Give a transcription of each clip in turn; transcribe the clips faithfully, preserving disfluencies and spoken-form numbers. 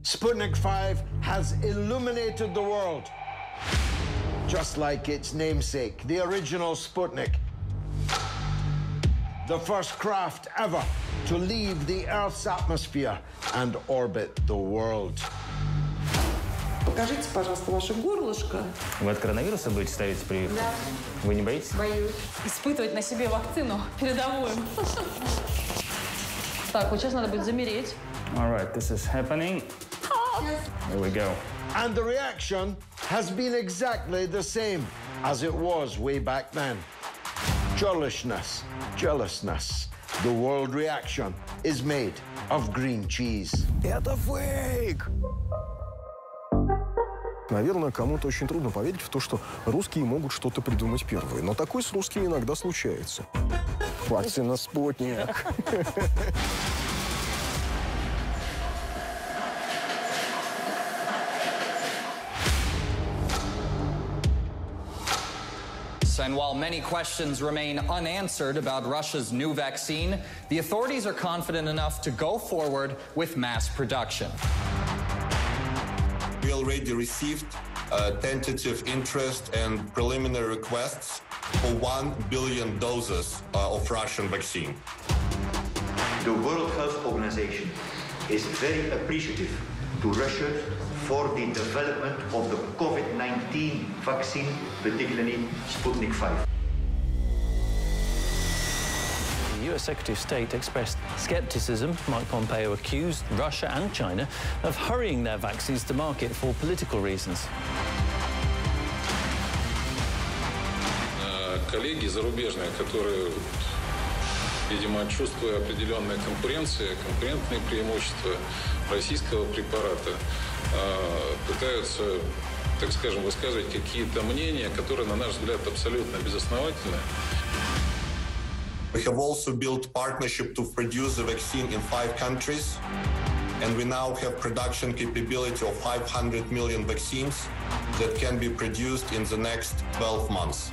Sputnik five has illuminated the world, just like its namesake, the original Sputnik. The first craft ever to leave the Earth's atmosphere and orbit the world. Покажите, пожалуйста, ваше горлышко. Вы от коронавируса будете ставить прививку? Да. Вы не боитесь? Боюсь. Испытывать на себе вакцину передовую. Так, вот сейчас надо будет замереть. All right, this is happening. Here we go. And the reaction has been exactly the same as it was way back then. Churlishness, jealousness. The world reaction is made of green cheese. Это фейк! Наверное, кому-то очень трудно поверить в то, что русские могут что-то придумать первые. Но такое с русскими иногда случается. Вакцина «Спутник». And while many questions remain unanswered about Russia's new vaccine, the authorities are confident enough to go forward with mass production. We already received uh, tentative interest and preliminary requests for one billion doses uh, of Russian vaccine. The World Health Organization is very appreciative to Russia for the development of the COVID nineteen vaccine, particularly Sputnik five. The U S Secretary of State expressed skepticism. Mike Pompeo accused Russia and China of hurrying their vaccines to market for political reasons. Коллеги зарубежные, которые, видимо, чувствуя определенные конкуренции, конкурентные преимущества российского препарата, пытаются, так скажем, высказывать какие-то мнения, которые, на наш взгляд, абсолютно безосновательны. We have also built partnership to produce the vaccine in five countries, and we now have production capability of five hundred million vaccines that can be produced in the next twelve months.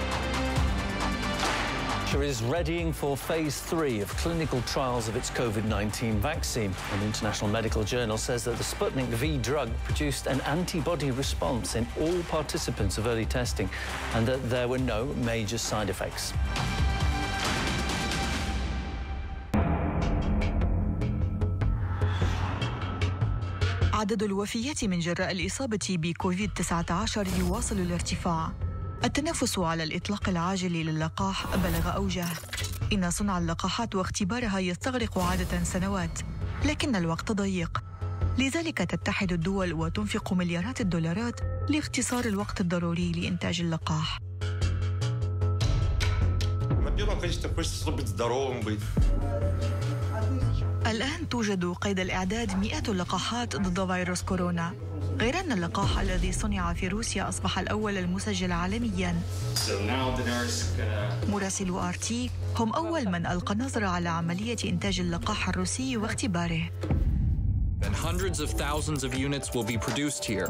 Russia is readying for phase three of clinical trials of its COVID nineteen vaccine. An international medical journal says that the Sputnik V drug produced an antibody response in all participants of early testing and that there were no major side effects. عدد الوفيات من جراء الإصابة بكوفيد تسعة عشر يواصل الارتفاع. التنافس على الإطلاق العاجل للقاح بلغ أوجه. إن صنع اللقاحات واختبارها يستغرق عادة سنوات، لكن الوقت ضيق. لذلك تتحد الدول وتنفق مليارات الدولارات لاختصار الوقت الضروري لإنتاج اللقاح. الآن توجد قيد الإعداد مئات اللقاحات ضد فيروس كورونا، غير أن اللقاح الذي صنع في روسيا أصبح الأول المسجل عالمياً. مراسلو آر تي هم أول من ألقى النظر على عملية إنتاج اللقاح الروسي واختباره. And hundreds of thousands of units will be produced here.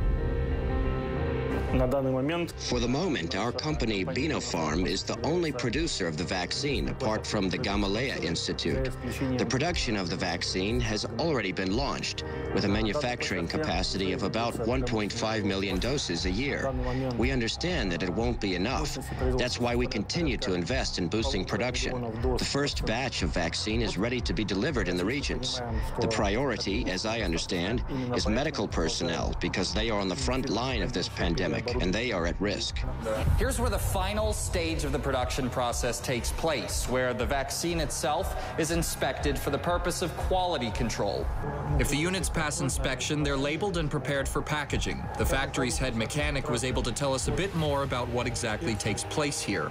For the moment, our company, Binopharm, is the only producer of the vaccine, apart from the Gamaleya Institute. The production of the vaccine has already been launched, with a manufacturing capacity of about one point five million doses a year. We understand that it won't be enough. That's why we continue to invest in boosting production. The first batch of vaccine is ready to be delivered in the regions. The priority, as I understand, is medical personnel, because they are on the front line of this pandemic, and they are at risk. Here's where the final stage of the production process takes place, where the vaccine itself is inspected for the purpose of quality control. If the units pass inspection, they're labeled and prepared for packaging. The factory's head mechanic was able to tell us a bit more about what exactly takes place here.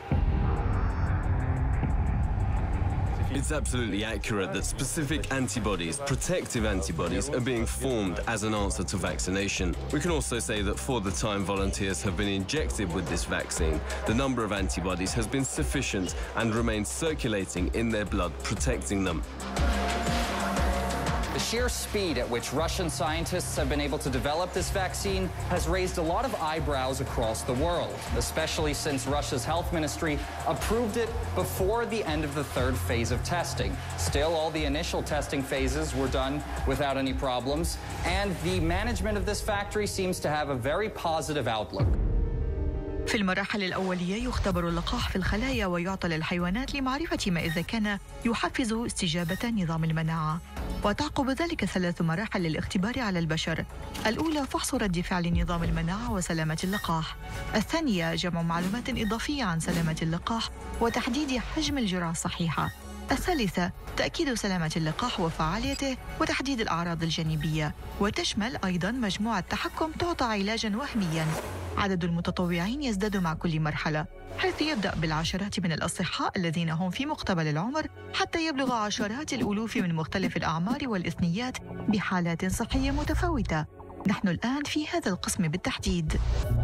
It's absolutely accurate that specific antibodies, protective antibodies, are being formed as an answer to vaccination. We can also say that for the time volunteers have been injected with this vaccine, the number of antibodies has been sufficient and remains circulating in their blood, protecting them. The sheer speed at which Russian scientists have been able to develop this vaccine has raised a lot of eyebrows across the world, especially since Russia's health ministry approved it before the end of the third phase of testing. Still, all the initial testing phases were done without any problems, and the management of this factory seems to have a very positive outlook. في المراحل الأولية يختبر اللقاح في الخلايا ويعطى للحيوانات لمعرفة ما إذا كان يحفز استجابة نظام المناعة. وتعقب ذلك ثلاث مراحل للاختبار على البشر. الأولى فحص رد فعل نظام المناعة وسلامة اللقاح. الثانية جمع معلومات إضافية عن سلامة اللقاح وتحديد حجم الجرعة الصحيحة. الثالثة تأكيد سلامة اللقاح وفعاليته وتحديد الأعراض الجانبية، وتشمل أيضاً مجموعة تحكم تعطى علاجاً وهمياً. عدد المتطوعين يزداد مع كل مرحلة، حيث يبدأ بالعشرات من الأصحاء الذين هم في مقتبل العمر حتى يبلغ عشرات الألوف من مختلف الأعمار والإثنيات بحالات صحية متفاوتة. نحن الآن في هذا القسم بالتحديد.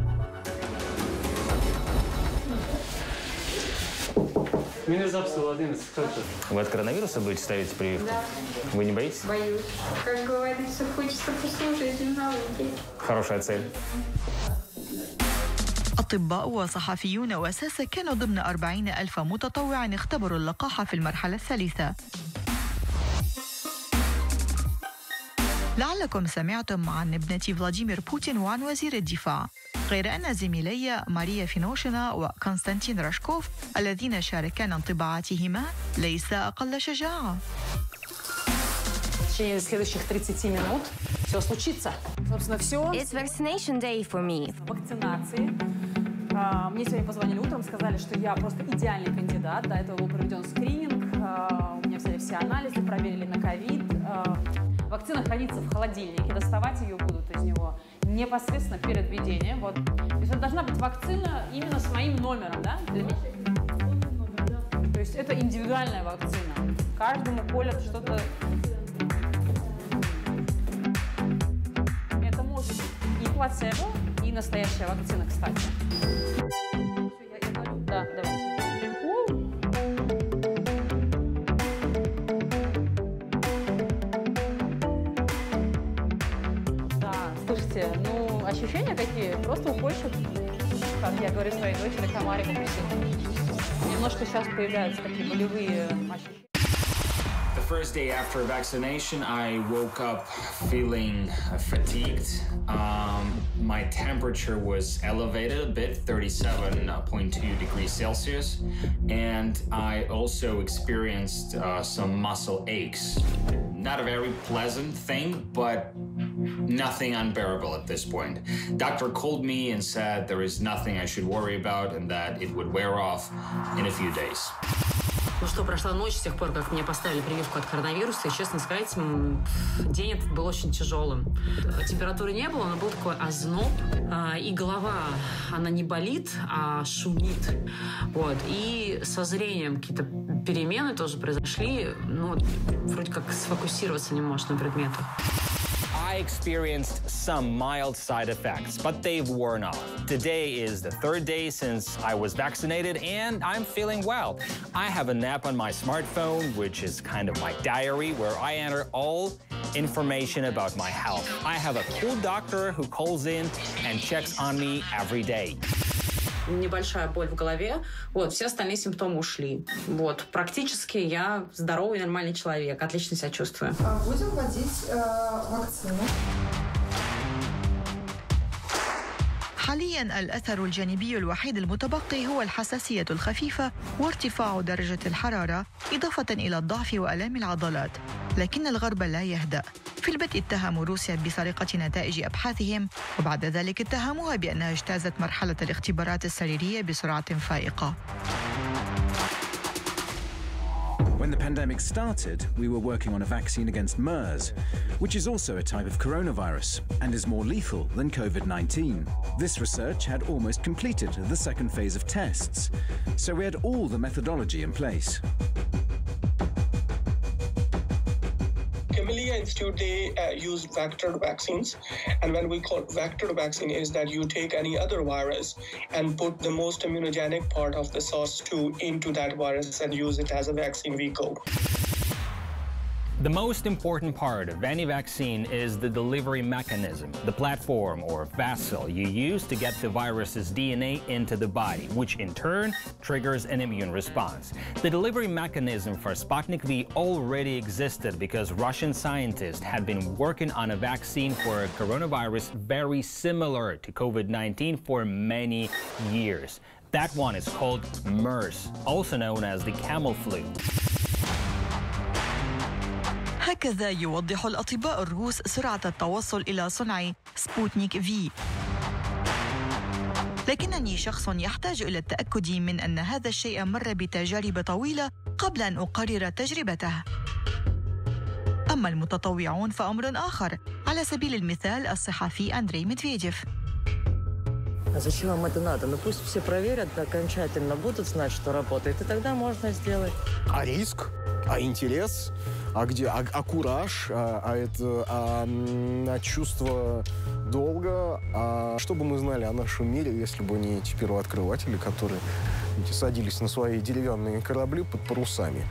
Меня записал одиннадцать. Кто это? Вы от коронавируса будете ставить прививку? Вы не боитесь? Боюсь. Как говорится, хочется послужить в науке. Хорошая цель. أطباء وصحفيون وأساسة كانوا ضمن أربعين ألف متطوع اختبروا اللقاح في المرحلة الثالثة. لعلكم سمعتم عن ابنة فلاديمير بوتين وعن وزير الدفاع، غير أن زميلي ماريا فينوشنا وكونستانتين راشكوف الذين شاركان انطباعاتهما ليس أقل شجاعة. В течение следующих тридцати минут все случится. Собственно, все. It's vaccination day for me. Вакцинации. Мне сегодня позвонили утром, сказали, что я просто идеальный кандидат. До этого был проведен скрининг. У меня взяли все анализы, проверили на ковид. Вакцина хранится в холодильнике. Доставать ее будут из него непосредственно перед введением. Вот. То есть это должна быть вакцина именно с моим номером, да? Для меня. То есть это индивидуальная вакцина. Каждому колят что-то. Это может быть и плацебо, и настоящая вакцина, кстати. Да, давайте. Да, слушайте, ну, ощущения какие? Просто ухочет, как я говорю своей дочери, комарик укусил. Немножко сейчас появляются такие болевые ощущения. The first day after vaccination, I woke up feeling fatigued. Um, my temperature was elevated a bit, thirty-seven point two degrees Celsius. And I also experienced uh, some muscle aches. Not a very pleasant thing, but nothing unbearable at this point. Doctor called me and said there is nothing I should worry about and that it would wear off in a few days. Ну что, прошла ночь с тех пор, как мне поставили прививку от коронавируса, и, честно сказать, день этот был очень тяжелым. Температуры не было, но был такой озноб, и голова, она не болит, а шумит. Вот. И со зрением какие-то перемены тоже произошли, ну, вроде как сфокусироваться не можешь на предметах. I experienced some mild side effects, but they've worn off. Today is the third day since I was vaccinated, and I'm feeling well. I have an app on my smartphone, which is kind of my diary, where I enter all information about my health. I have a cool doctor who calls in and checks on me every day. Небольшая боль в голове, вот, все остальные симптомы ушли. Вот, практически я здоровый, нормальный человек, отлично себя чувствую. Будем вводить э, вакцину. حالياً الأثر الجانبي الوحيد المتبقي هو الحساسية الخفيفة وارتفاع درجة الحرارة، إضافة إلى الضعف وآلام العضلات. لكن الغرب لا يهدأ. في البدء اتهموا روسيا بسرقة نتائج أبحاثهم، وبعد ذلك اتهموها بأنها اجتازت مرحلة الاختبارات السريرية بسرعة فائقة. When the pandemic started, we were working on a vaccine against MERS, which is also a type of coronavirus and is more lethal than COVID nineteen. This research had almost completed the second phase of tests, so we had all the methodology in place. Camellia Institute, they uh, use vectored vaccines. And when we call vectored vaccine is that you take any other virus and put the most immunogenic part of the SARS two into that virus and use it as a vaccine vehicle. The most important part of any vaccine is the delivery mechanism, the platform or vessel you use to get the virus's D N A into the body, which in turn triggers an immune response. The delivery mechanism for Sputnik V already existed because Russian scientists had been working on a vaccine for a coronavirus very similar to COVID nineteen for many years. That one is called MERS, also known as the camel flu. هكذا يوضح الأطباء الروس سرعة التوصل إلى صنع سبوتنيك في. لكنني شخص يحتاج إلى التأكد من أن هذا الشيء مر بتجارب طويلة قبل أن أقرر تجربته. أما المتطوعون فأمر آخر، على سبيل المثال الصحفي أندري ميدفيديف. А зачем вам это надо? Ну пусть все проверят, окончательно будут знать, что работает, и тогда можно сделать. А риск? А интерес? А где? А, а кураж? А, а это а, а чувство долга? А что бы мы знали о нашем мире, если бы не эти первооткрыватели, которые садились на свои деревянные корабли под парусами?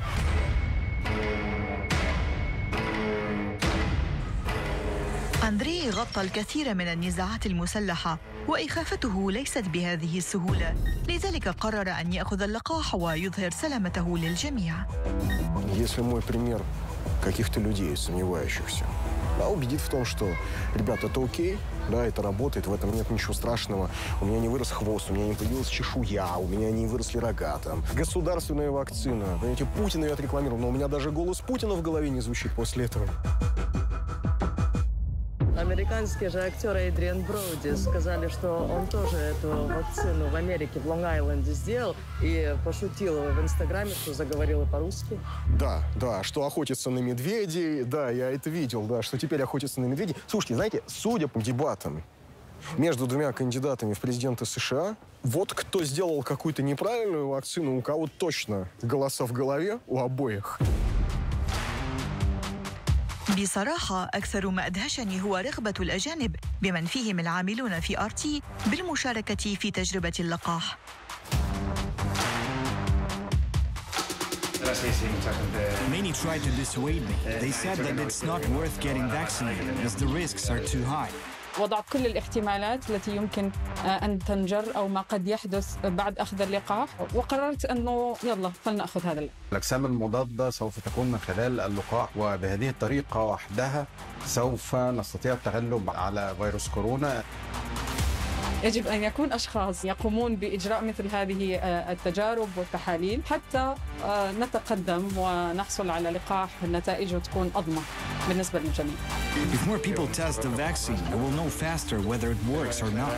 أندري غطى الكثير من النزاعات المسلحة وإخافته ليست بهذه السهولة، لذلك قرر أن يأخذ اللقاح ويظهر سلامته للجميع. Если мой пример каких-то людей, сомневающихся, да, убедит в том, что, ребята, это окей, да, это работает, в этом нет ничего страшного, у меня не вырос хвост, у меня не появилась чешуя, у меня не выросли рога, там, государственная вакцина, понимаете, Путин ее отрекламировал, но у меня даже голос Путина в голове не звучит после этого. Американские же актеры Эдриан Броуди сказали, что он тоже эту вакцину в Америке, в Лонг-Айленде сделал и пошутил в Инстаграме, что заговорил по-русски. Да, да, что охотятся на медведей, да, я это видел, да, что теперь охотятся на медведей. Слушайте, знаете, судя по дебатам между двумя кандидатами в президенты США, вот кто сделал какую-то неправильную вакцину, у кого точно голоса в голове, у обоих. بصراحة أكثر ما أدهشني هو رغبة الأجانب بمن فيهم العاملون في آر تي بالمشاركة في تجربة اللقاح. Many tried to dissuade me. They said that it's not worth getting vaccinated as the risks are too high. وضعت كل الاحتمالات التي يمكن أن تنجر أو ما قد يحدث بعد أخذ اللقاح، وقررت أنه يلا فلنأخذ هذا اللقاح. الأجسام المضادة سوف تكون من خلال اللقاح، وبهذه الطريقة وحدها سوف نستطيع التغلب على فيروس كورونا. يجب أن يكون أشخاص يقومون بإجراء مثل هذه التجارب والتحاليل حتى نتقدم ونحصل على لقاح نتائجه تكون أضمن بالنسبة للجميع. If more people test the vaccine, we will know faster whether it works or not.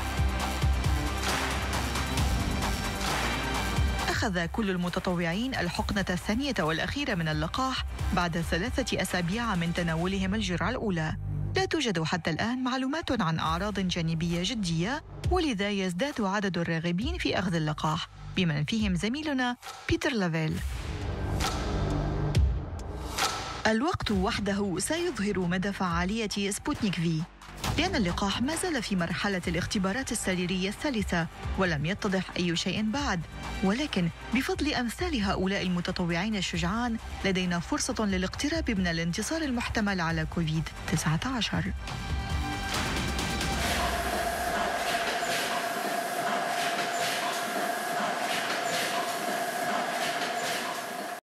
أخذ كل المتطوعين الحقنة الثانية والأخيرة من اللقاح بعد ثلاثة أسابيع من تناولهم الجرعة الأولى. لا توجد حتى الآن معلومات عن أعراض جانبية جدية، ولذا يزداد عدد الراغبين في أخذ اللقاح بمن فيهم زميلنا بيتر لافيل. الوقت وحده سيظهر مدى فعالية سبوتنيك في، لأن اللقاح ما زال في مرحلة الاختبارات السريرية الثالثة ولم يتضح أي شيء بعد، ولكن بفضل أمثال هؤلاء المتطوعين الشجعان لدينا فرصة للاقتراب من الانتصار المحتمل على كوفيد تسعة عشر.